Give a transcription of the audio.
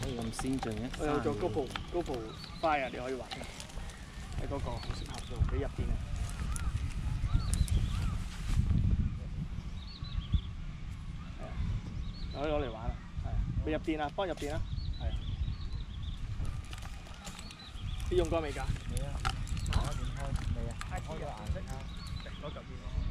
咁先進嘅。 我有做 GoPro Fire 你可以玩嘅，喺嗰個好適合做俾入電啊。係啊，可以攞嚟玩啊，係啊，俾入電啊，幫入電啊，係啊。你用過未㗎？ 未啊，打電開未啊？ 開咗顏色啊，攞嚿電。